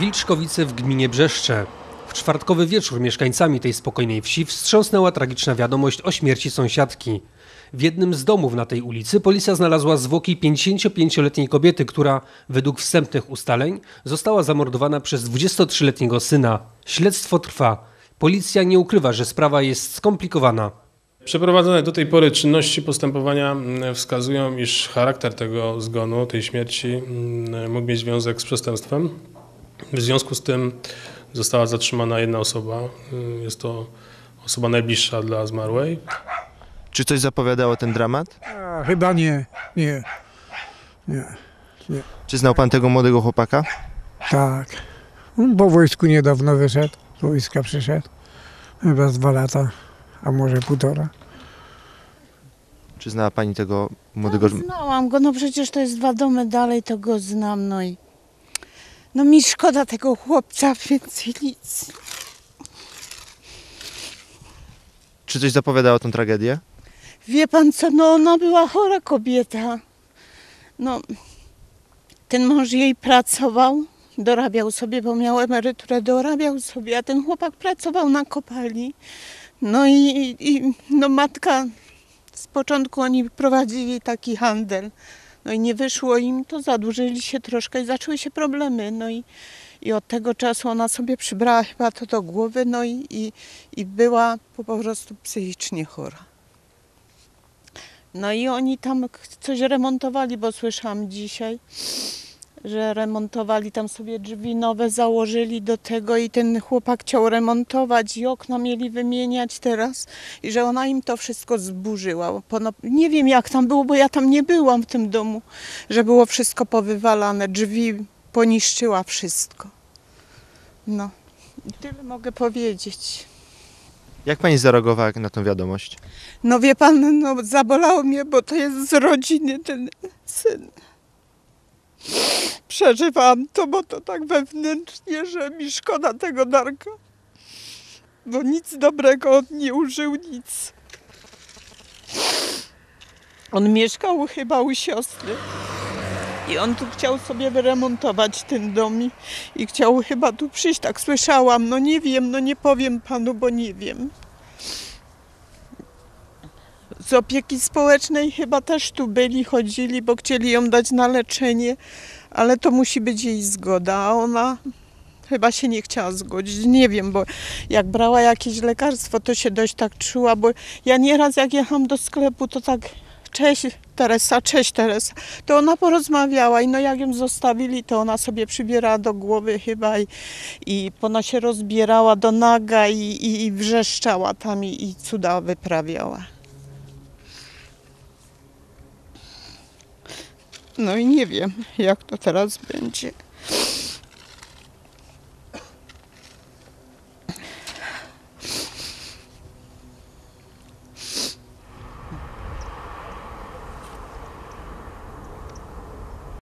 Wilczkowice w gminie Brzeszcze. W czwartkowy wieczór mieszkańcami tej spokojnej wsi wstrząsnęła tragiczna wiadomość o śmierci sąsiadki. W jednym z domów na tej ulicy policja znalazła zwłoki 55-letniej kobiety, która według wstępnych ustaleń została zamordowana przez 23-letniego syna. Śledztwo trwa. Policja nie ukrywa, że sprawa jest skomplikowana. Przeprowadzone do tej pory czynności postępowania wskazują, iż charakter tego zgonu, tej śmierci mógł mieć związek z przestępstwem. W związku z tym została zatrzymana jedna osoba. Jest to osoba najbliższa dla zmarłej. Czy coś zapowiadało ten dramat? Chyba nie. Czy znał pan tego młodego chłopaka? Tak. On po wojsku niedawno wyszedł. Z wojska przyszedł. Chyba z 2 lata, a może 1,5. Czy znała pani tego młodego... Znałam go, no przecież to jest 2 domy dalej, to go znam, no i... No mi szkoda tego chłopca, więcej nic. Czy coś zapowiadało tą tragedię? Wie pan co, no ona była chora kobieta. No, ten mąż jej pracował, dorabiał sobie, bo miał emeryturę, dorabiał sobie, a ten chłopak pracował na kopalni. No i no matka, z początku oni prowadzili taki handel. No i nie wyszło im, to zadłużyli się troszkę i zaczęły się problemy. No i od tego czasu ona sobie przybrała chyba to do głowy, no i była po prostu psychicznie chora. No i oni tam coś remontowali, bo słyszałam dzisiaj, że remontowali tam sobie drzwi nowe, założyli do tego i ten chłopak chciał remontować i okna mieli wymieniać teraz i że ona im to wszystko zburzyła. Nie wiem jak tam było, bo ja tam nie byłam w tym domu, że było wszystko powywalane, drzwi poniszczyła wszystko. No i tyle mogę powiedzieć. Jak pani zareagowała na tą wiadomość? No wie pan, no zabolało mnie, bo to jest z rodziny ten syn. Przeżywam to, bo to tak wewnętrznie, że mi szkoda tego Darka. Bo nic dobrego on nie użył, nic. On mieszkał chyba u siostry. I on tu chciał sobie wyremontować ten dom i chciał chyba tu przyjść, tak słyszałam. No nie wiem, no nie powiem panu, bo nie wiem. Z opieki społecznej chyba też tu byli, chodzili, bo chcieli ją dać na leczenie, ale to musi być jej zgoda, a ona chyba się nie chciała zgodzić. Nie wiem, bo jak brała jakieś lekarstwo, to się dość tak czuła, bo ja nieraz jak jechałam do sklepu, to tak cześć Teresa, to ona porozmawiała i no jak ją zostawili, to ona sobie przybierała do głowy chyba i ona się rozbierała do naga i wrzeszczała tam i cuda wyprawiała. No i nie wiem, jak to teraz będzie.